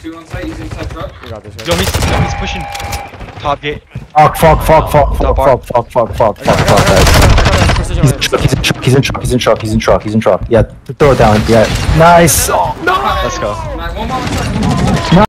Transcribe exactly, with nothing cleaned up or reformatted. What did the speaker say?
Two on site, he's inside truck. You got this, Yo, he's, yo, he's pushing. Top gate. Fuck, fuck, fuck, fuck, fuck, bar. fuck, fuck, fuck, fuck, I fuck, got, I fuck, got, I guys. got, I got a precision He's on in him. truck, he's in truck, he's in truck, he's in truck, he's in truck, he's in truck. Yeah, throw it down. Yeah, nice. Oh, Let's go. Nice, one more on truck, one more on truck.